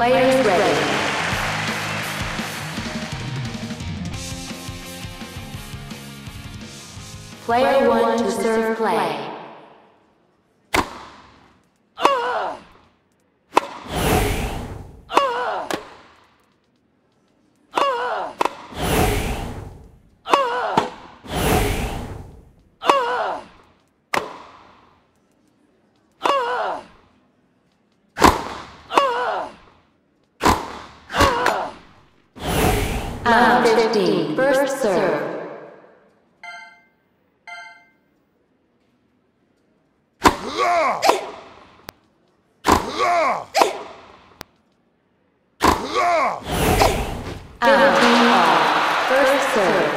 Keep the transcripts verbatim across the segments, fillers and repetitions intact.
Players ready. Player one to serve play. Round fifteen, first serve. fifteen all, first serve.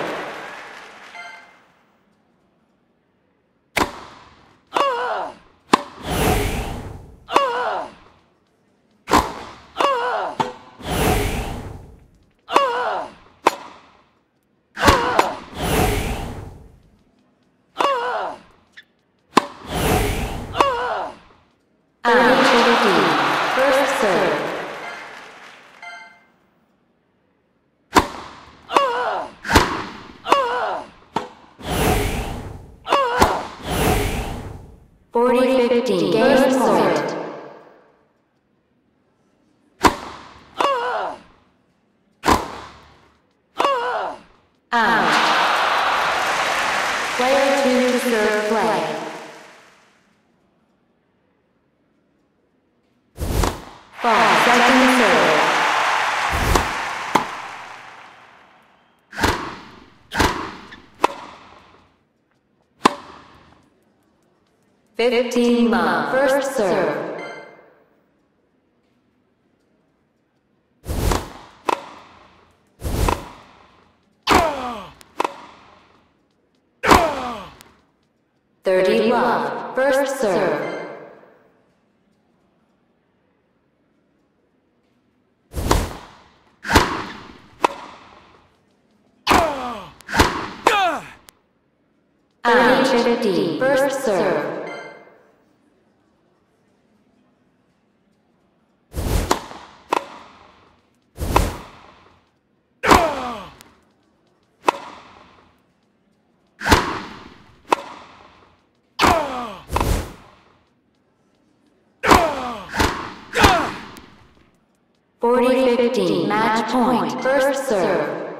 First serve. Forty fifteen. Game start. Out. Player two to serve play. Ball, second serve. Fifteen love, first serve. Thirty love, first serve. Fifty, first serve. Forty fifteen, match point, first serve.